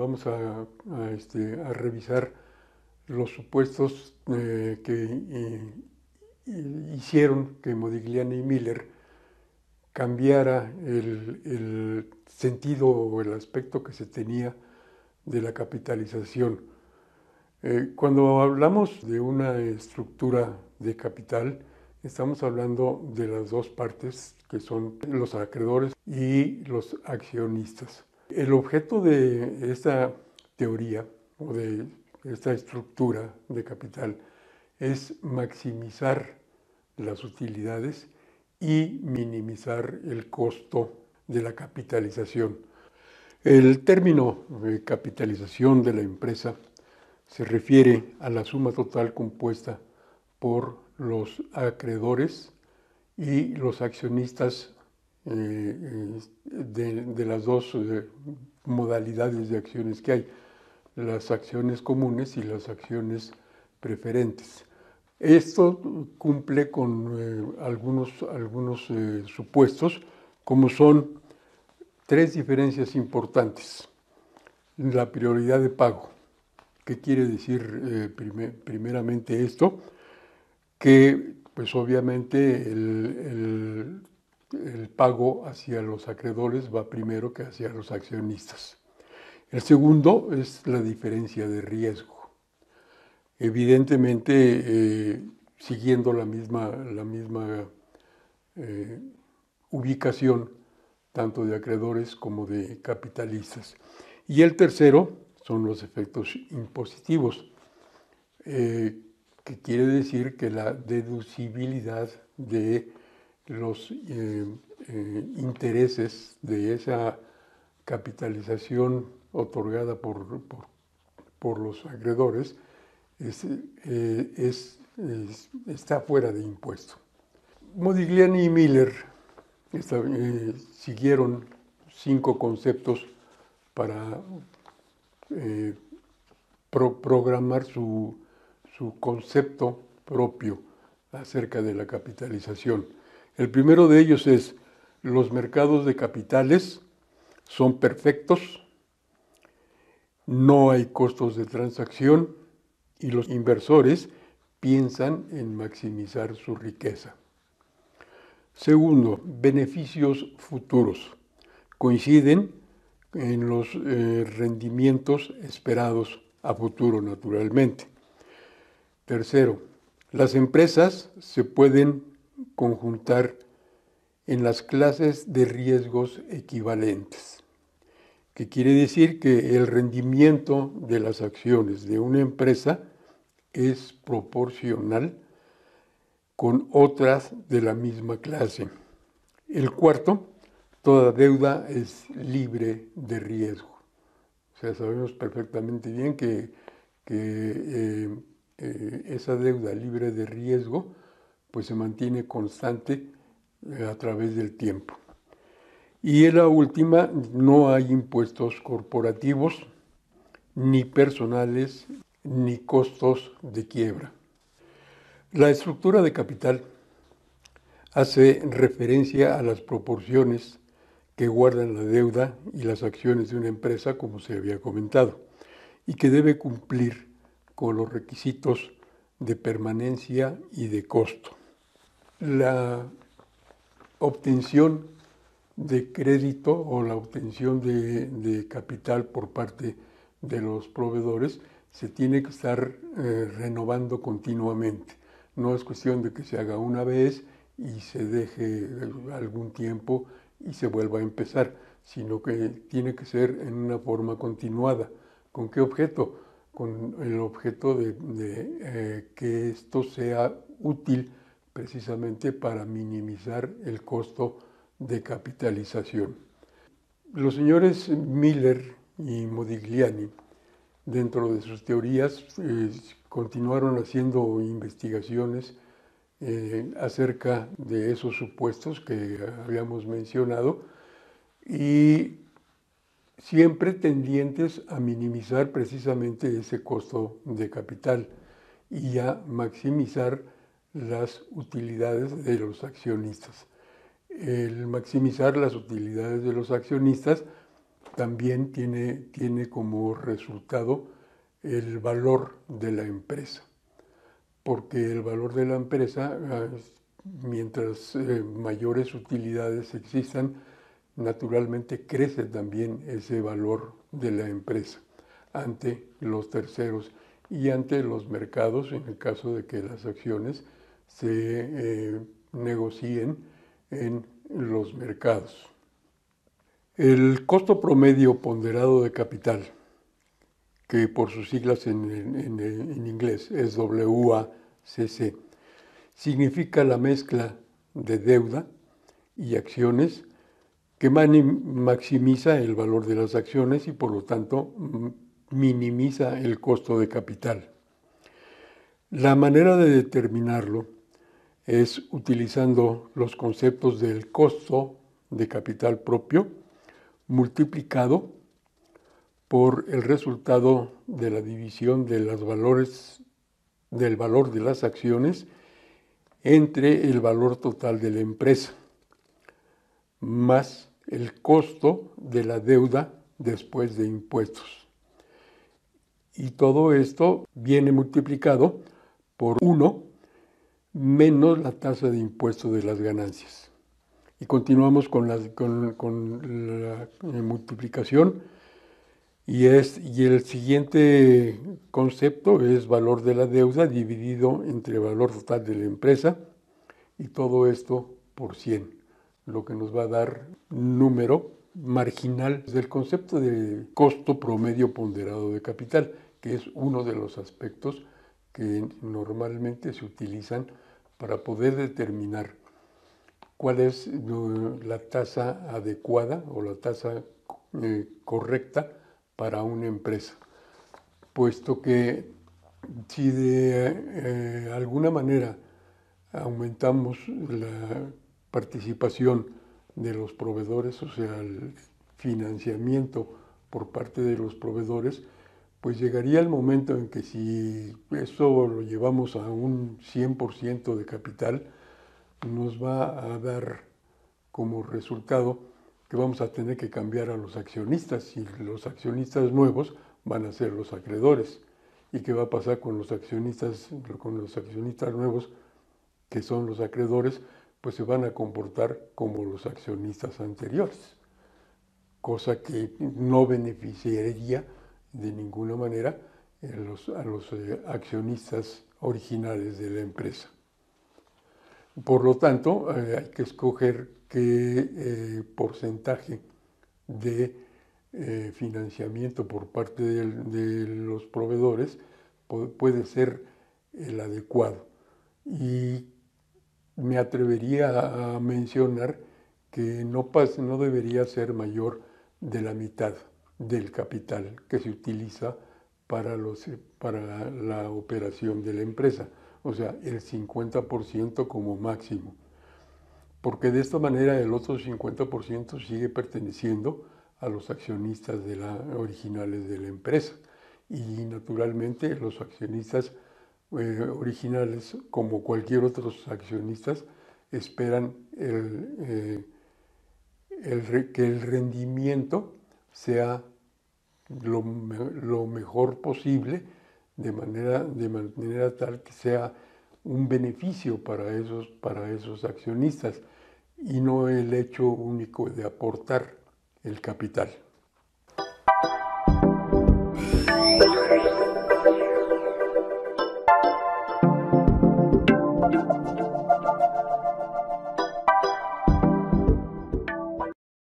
vamos a revisar los supuestos que hicieron que Modigliani y Miller cambiara el sentido o el aspecto que se tenía de la capitalización. Cuando hablamos de una estructura de capital, estamos hablando de las dos partes, que son los acreedores y los accionistas. El objeto de esta teoría o de esta estructura de capital es maximizar las utilidades y minimizar el costo de la capitalización. El término capitalización de la empresa se refiere a la suma total compuesta por los acreedores y los accionistas de las dos modalidades de acciones que hay, las acciones comunes y las acciones preferentes. Esto cumple con algunos supuestos, como son tres diferencias importantes. La prioridad de pago. ¿Qué quiere decir primeramente esto? Que pues obviamente el pago hacia los acreedores va primero que hacia los accionistas. El segundo es la diferencia de riesgo. Evidentemente, siguiendo la misma ubicación, tanto de acreedores como de capitalistas. Y el tercero son los efectos impositivos, que quiere decir que la deducibilidad de los intereses de esa capitalización otorgada por los acreedores está fuera de impuesto. Modigliani y Miller siguieron 5 conceptos para programar su concepto propio acerca de la capitalización. El primero de ellos es: los mercados de capitales son perfectos, no hay costos de transacción y los inversores piensan en maximizar su riqueza. Segundo, beneficios futuros. Coinciden en los rendimientos esperados a futuro, naturalmente. Tercero, las empresas se pueden conjuntar en las clases de riesgos equivalentes, que quiere decir que el rendimiento de las acciones de una empresa es proporcional con otras de la misma clase. El cuarto, toda deuda es libre de riesgo. O sea, sabemos perfectamente bien que esa deuda libre de riesgo pues se mantiene constante a través del tiempo. Y en la última, no hay impuestos corporativos, ni personales, ni costos de quiebra. La estructura de capital hace referencia a las proporciones que guardan la deuda y las acciones de una empresa, como se había comentado, y que debe cumplir con los requisitos de permanencia y de costo. La obtención de crédito o la obtención de capital por parte de los proveedores se tiene que estar renovando continuamente. No es cuestión de que se haga una vez y se deje algún tiempo y se vuelva a empezar, sino que tiene que ser en una forma continuada. ¿Con qué objeto? Con el objeto de que esto sea útil precisamente para minimizar el costo de capitalización. Los señores Miller y Modigliani, dentro de sus teorías, continuaron haciendo investigaciones acerca de esos supuestos que habíamos mencionado y siempre tendientes a minimizar precisamente ese costo de capital y a maximizar las utilidades de los accionistas. El maximizar las utilidades de los accionistas también tiene como resultado el valor de la empresa, porque el valor de la empresa, mientras mayores utilidades existan, naturalmente crece también ese valor de la empresa ante los terceros y ante los mercados, en el caso de que las acciones se negocien en los mercados. El costo promedio ponderado de capital, que por sus siglas en inglés es WACC, significa la mezcla de deuda y acciones que maximiza el valor de las acciones y por lo tanto minimiza el costo de capital. La manera de determinarlo es utilizando los conceptos del costo de capital propio multiplicado por el resultado de la división de los valores del valor de las acciones entre el valor total de la empresa, más el costo de la deuda después de impuestos. Y todo esto viene multiplicado por 1 menos la tasa de impuesto de las ganancias. Y continuamos con la multiplicación. Y el siguiente concepto es valor de la deuda dividido entre valor total de la empresa y todo esto por 100, lo que nos va a dar número marginal del concepto de costo promedio ponderado de capital, que es uno de los aspectos que normalmente se utilizan para poder determinar cuál es la tasa adecuada o la tasa correcta para una empresa, puesto que si de alguna manera aumentamos la participación de los proveedores, o sea, el financiamiento por parte de los proveedores, pues llegaría el momento en que si eso lo llevamos a un 100% de capital, nos va a dar como resultado que vamos a tener que cambiar a los accionistas y los accionistas nuevos van a ser los acreedores. ¿Y qué va a pasar con los accionistas nuevos, que son los acreedores? Pues se van a comportar como los accionistas anteriores, cosa que no beneficiaría de ninguna manera a los accionistas originales de la empresa. Por lo tanto, hay que escoger qué porcentaje de financiamiento por parte de los proveedores puede ser el adecuado. Y me atrevería a mencionar que no debería ser mayor de la mitad del capital que se utiliza para la operación de la empresa, o sea, el 50% como máximo, porque de esta manera el otro 50% sigue perteneciendo a los accionistas originales de la empresa y naturalmente los accionistas originales, como cualquier otros accionistas, esperan que el rendimiento sea lo mejor posible, de manera tal que sea un beneficio para esos accionistas y no el hecho único de aportar el capital.